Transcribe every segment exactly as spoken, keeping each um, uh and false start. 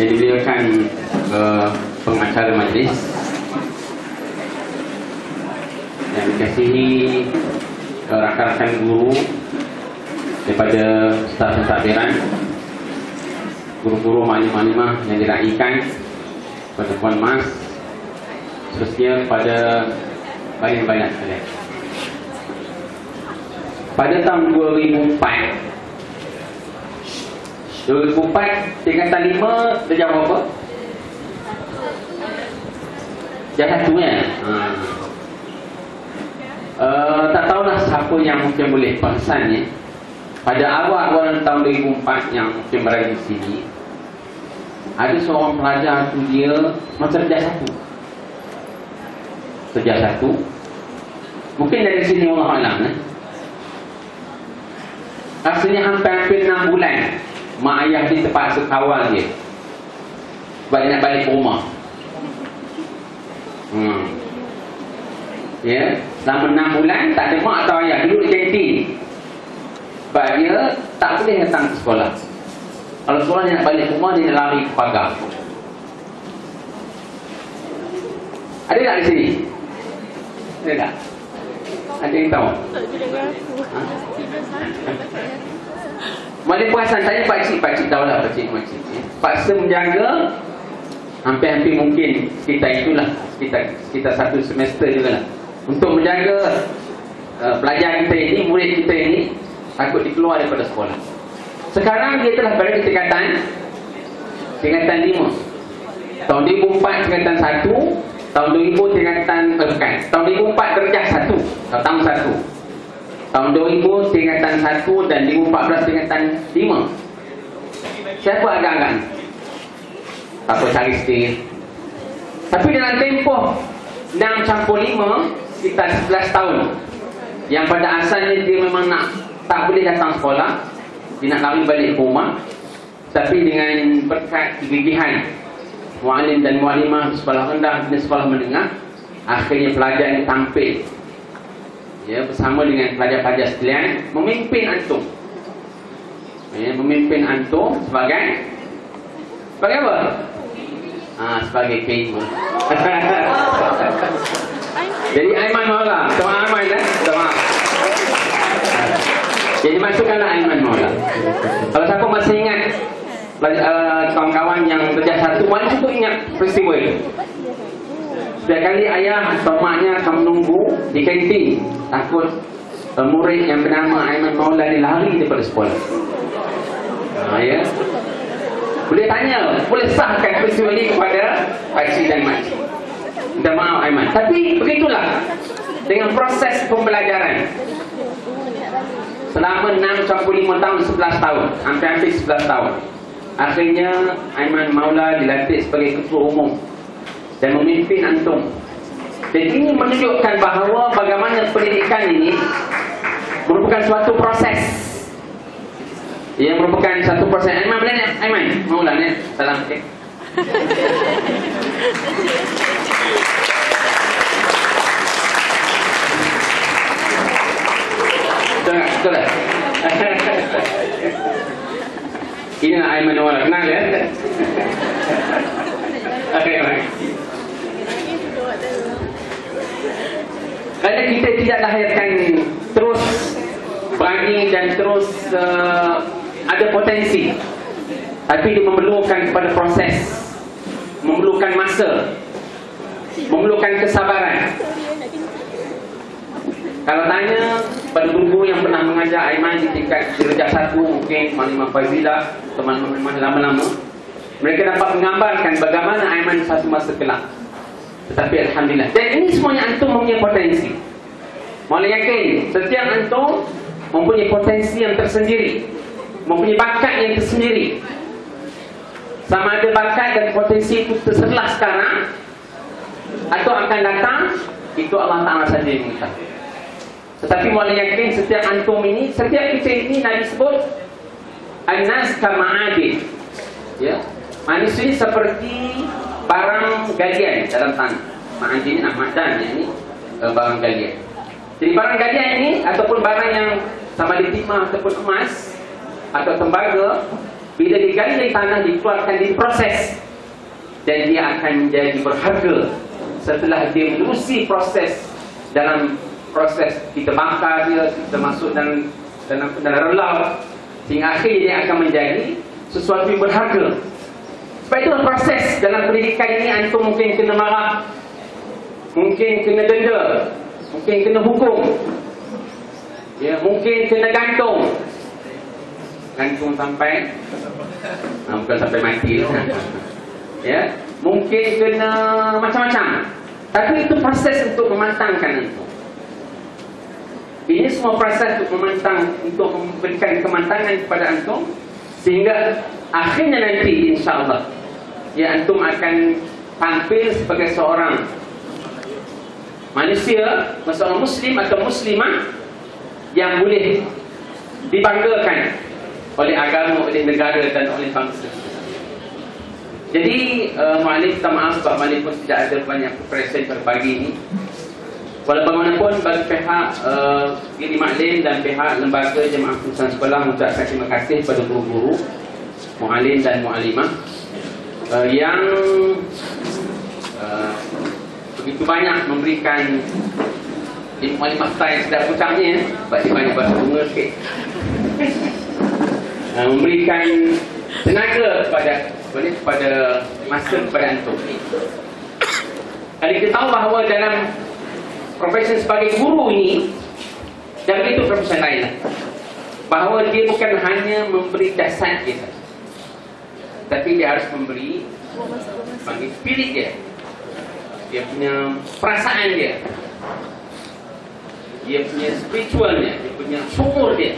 Jadi beliau kan uh, pengacara majlis yang dikasihi uh, rakan-rakan guru daripada staf pentadbiran, guru-guru maklimah-maklimah yang diraikan, kepada Puan Mas, seterusnya kepada banyak-banyak sekalian. Pada tahun dua ribu empat dua ribu empat tingkatan lima darjah berapa? Darjah satu ya? Ha. Uh, tak tahulah siapa yang mungkin boleh perasan ya. Pada awal-awal tahun dua ribu empat yang mungkin berada di sini, ada seorang pelajar tu dia macam darjah satu. Darjah satu. Mungkin dari sini Allah Alam eh? Rasanya hampir-hampir enam bulan mak ayah dia terpaksa kawal dia sebab dia nak balik ke rumah. hmm. Ya, selama enam bulan tak ada mak atau ayah, duduk di kantin sebab dia tak boleh datang ke sekolah. Kalau sekolah dia nak balik ke rumah, dia nak lari ke pagar. Ada tak di sini? Ada tak? Ada yang tahu? Ha? Boleh perasan, tanya pakcik, pakcik tahulah, pakcik makcik ya. Paksa menjaga hampir-hampir mungkin sekitar itulah, sekitar, sekitar satu semester juga lah, untuk menjaga uh, pelajar kita ini, murid kita ini takut dikeluar daripada sekolah. Sekarang dia telah berada di tingkatan tingkatan lima. Tahun dua ribu empat tingkatan satu, tahun dua ribu tingkatan eh, bukan, tahun dua ribu empat darjah satu, tahun satu. Tahun dua ribu tingkatan satu dan dua ribu empat belas tingkatan lima. Siapa agak-agak? Apa cari sikit. Tapi dalam tempoh enam campur lima, sekitar sebelas tahun, yang pada asalnya dia memang nak tak boleh datang sekolah, dia nak lari balik ke rumah. Tapi dengan berkat kegigihan muallim dan muallimah sekolah rendah dan sekolah menengah, akhirnya pelajar ini tampil ya, bersama dengan pelajar-pelajar sekalian memimpin antum ya, memimpin antum sebagai sebagai apa? Ah, sebagai keima. Jadi Aiman Maula, teman Aiman eh? Teman. Jadi masukkanlah Aiman Maula. Kalau siapa masih ingat uh, kawan-kawan yang darjah satu, mana cukup ingat peristiwa itu? Setiap kali ayah atau maknya akan menunggu di kantin, takut uh, murid yang bernama Aiman Maula ni lari daripada sekolah. Ha, ya? Boleh tanya, boleh sahkan peristiwa ini kepada pakcik dan makcik. Minta maaf Aiman. Tapi begitulah dengan proses pembelajaran selama enam campur lima tahun, sebelas tahun, hampir-hampir sebelas tahun. Akhirnya Aiman Maula dilantik sebagai ketua umum dan memimpin antum. Dan ini menunjukkan bahawa bagaimana pendidikan ini merupakan suatu proses. Ia merupakan satu proses. Aiman boleh ni? Aiman Maula ni. Salam sikit. Betul tak? Betul tak? Inilah Aiman Maula. Kenal ya? Okey, okey. Kerana kita tidak lahirkan terus berani dan terus uh, ada potensi, tapi dia memerlukan kepada proses, memerlukan masa, memerlukan kesabaran. Kalau tanya pada guru yang pernah mengajar Aiman di tingkat darjah satu, mungkin Maklimah Fazilah, teman-teman lama-lama, mereka dapat menggambarkan bagaimana Aiman satu masa kelak. Tetapi Alhamdulillah, dan ini semuanya antum mempunyai potensi. Malah yakin, setiap antum mempunyai potensi yang tersendiri, mempunyai bakat yang tersendiri. Sama ada bakat dan potensi itu terselah sekarang atau akan datang, itu Allah Ta'ala saja yang mengetahui. Tetapi malah yakin setiap antum ini, setiap kita ini Nabi sebut An-nas kama'adin, ya, manusia ini seperti barang galian dalam tanah. Ma'adin Ahmadan, ini barang galian. Jadi barang galian ini ataupun barang yang sama ada timah ataupun emas atau tembaga, Bila digali dari tanah, dikeluarkan, diproses, dan dia akan menjadi berharga setelah dia menerusi proses. Dalam proses kita bakar dia, kita masuk dalam dalam, dalam relau, sehingga akhirnya dia akan menjadi sesuatu yang berharga. Sebab itu proses dalam pendidikan ini, antum mungkin kena marah, mungkin kena denda, mungkin kena hukum, ya, mungkin kena gantung. Gantung sampai nah, bukan sampai mati. Ya, mungkin kena macam-macam. Tapi itu proses untuk mematangkan itu. Ini semua proses untuk memantang, untuk memberikan kematangan kepada antum, sehingga akhirnya nanti insya-Allah ya antum akan tampil sebagai seorang manusia, seorang muslim atau muslimah yang boleh dibanggakan oleh agama, oleh negara dan oleh bangsa. Jadi uh, Mu'alif minta maaf sebab Mu'alif pun tidak ada banyak present pada pagi ini. Walau bagaimanapun bagi pihak uh, Giri Maklin dan pihak lembaga jemaah perusahaan sekolah mengucapkan terima kasih kepada guru-guru, Mu'allim dan Mu'allimah uh, yang uh, begitu banyak memberikan di Mu'allimah saya yang sedap ucapnya, sebab dia banyak bahasa bunga sikit. uh, memberikan tenaga kepada boleh kepada masa kepada antum. Kalau kita tahu bahawa dalam profesi sebagai guru ini dan begitu profesi lain, bahawa dia bukan hanya memberi dasar kita, tapi dia harus memberi bagi spirit dia, dia punya perasaan dia, dia punya spiritualnya, dia punya syukur dia.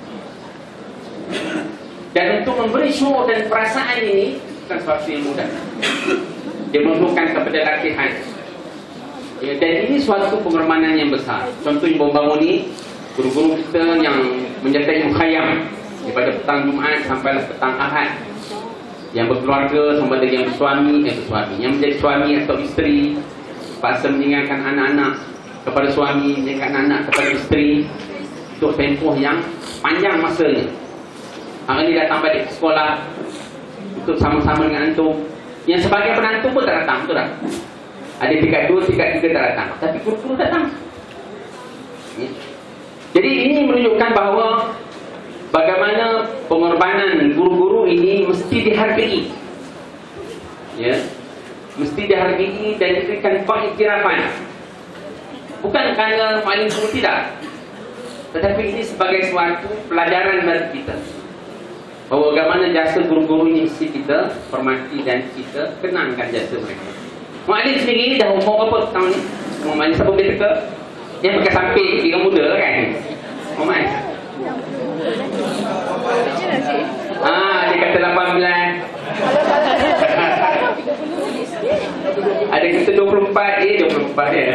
Dan untuk memberi syukur dan perasaan ini bukan sesuatu yang mudah. Dia memerlukan kepada latihan. Ya, dan ini suatu pengorbanan yang besar. Contohnya baru-baru ni guru-guru kita yang menyertai mukhayyam daripada petang Jumaat sampai petang Ahad, yang berkeluarga sama ada yang bersuami, yang bersuami, yang menjadi suami atau isteri, paksa meninggalkan anak-anak kepada suami, meninggalkan anak kepada isteri untuk tempoh yang panjang masanya. Hari ini datang balik ke sekolah untuk sama-sama dengan antum. Yang sebagai penantu pun tak datang, betul tak? Ada tingkat dua, tingkat tiga tak datang, tapi guru-guru datang. Ya. Jadi ini menunjukkan bahawa bagaimana pengorbanan guru-guru ini mesti dihargai. Ya, mesti dihargai dan diberikan pengiktirafan. Bukan kerana Mu'allim guru tidak, tetapi ini sebagai suatu pelajaran bagi kita, bahawa bagaimana jasa guru-guru ini mesti kita hormati dan kita kenangkan jasa mereka. Mu'allim sendiri dah umur berapa tahun ni? Mu'allim siapa boleh teka? Yang pakai samping, dia muda kan? Mu'allim? Ah, dia kata lapan belas. Ada kata dua puluh empat, eh dua puluh empat ya.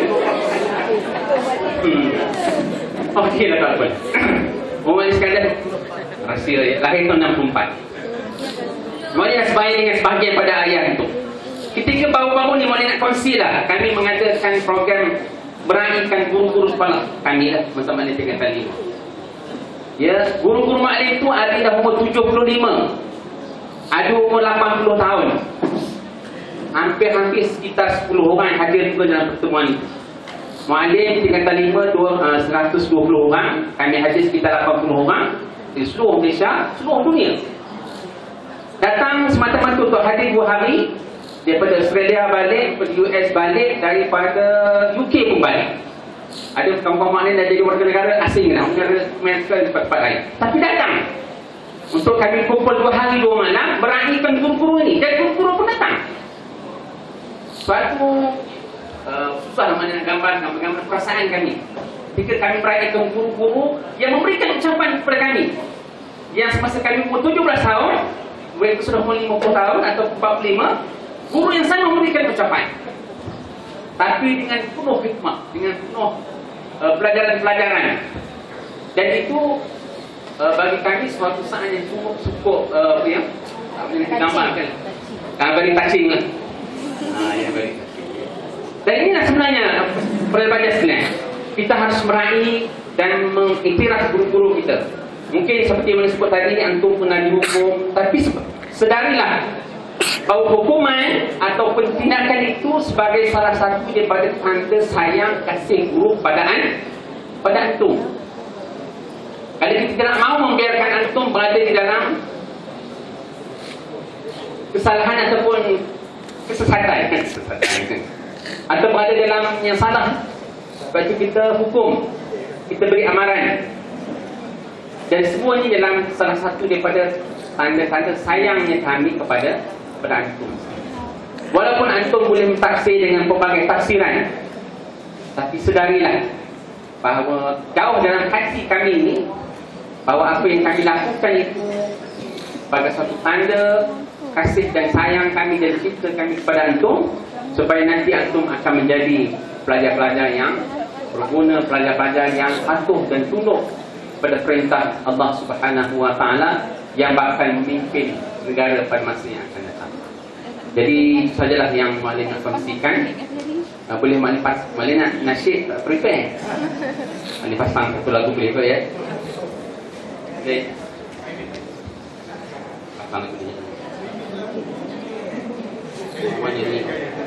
Hmm. Okey lah tak apa. Mu'allim sekalian, rahsia ya, lahir tahun enam puluh empat. Mu'allim sebaya dengan sebahagian pada ayah itu. Ketika baru-baru ni Mu'allim nak kongsi lah, kami mengadakan program meraihkan guru-guru sekolah kami lah, teman-teman yang tingkatan lima. Ya, guru-guru Mu'allim tu ada dah umur tujuh puluh lima, ada umur lapan puluh tahun. Hampir-hampir sekitar sepuluh orang hadir juga dalam pertemuan itu. Mu'allim tingkatan lima seratus dua puluh orang, kami hadir sekitar lapan puluh orang di seluruh Malaysia, seluruh dunia. Datang semata-mata untuk hadir dua hari, daripada Australia balik, daripada U S balik, daripada U K pun balik. Ada kawan-kawan Mu'allim dah jadi warga negara asing dah, negara Amerika di tempat-tempat lain. Tapi datang untuk kami kumpul dua hari dua malam meraihkan guru-guru ini, dan guru-guru pun datang. Suatu uh, susah mana nak gambarkan, gambar perasaan kami ketika kami meraihkan guru-guru yang memberikan ucapan kepada kami, yang semasa kami umur tujuh belas tahun, mereka sudah umur lima puluh tahun atau empat puluh lima, guru yang sama memberikan ucapan, tapi dengan penuh hikmah, dengan penuh uh, pelajaran-pelajaran. Dan itu uh, bagi kami suatu saat yang cukup cukup uh, apa ya, apa yang digambarkan, uh, very touching lah. Ah, ya, very touching. Dan inilah sebenarnya peribadian sebenarnya. Kita harus meraih dan mengiktiraf guru-guru kita. Mungkin seperti yang disebut tadi, antum pernah dihukum, tapi sedarilah bahawa hukuman ataupun tindakan itu sebagai salah satu daripada tanda sayang kasih guru pada an, pada antum. Kalau kita tidak mau membiarkan antum berada di dalam kesalahan ataupun kesesatan, kesesatan atau berada dalam yang salah, sebab itu kita hukum, kita beri amaran, dan semuanya dalam salah satu daripada tanda-tanda sayangnya kami kepada kepada antum. Walaupun antum boleh mentaksir dengan pelbagai taksiran, tapi sedarilah bahawa jauh dalam hati kami ini bahawa apa yang kami lakukan itu sebagai satu tanda kasih dan sayang kami dan cinta kami kepada antum, supaya nanti antum akan menjadi pelajar-pelajar yang berguna, pelajar-pelajar yang patuh dan tunduk pada perintah Allah Subhanahu wa taala yang bakal memimpin negara pada masa yang akan datang. Jadi itu sajalah yang Maulid nak kongsikan. Uh, boleh Maulid pas Maulid nak nasyid uh, prepare. Maulid pasang satu lagu boleh tu ya. Okey. Pasang lagu ni. Semuanya ni.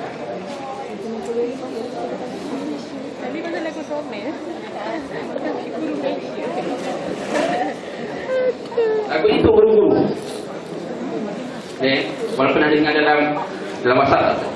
Tadi pasal lagu Somel. Lagu itu guru-guru. Eh, walaupun ada dengar dalam dalam WhatsApp.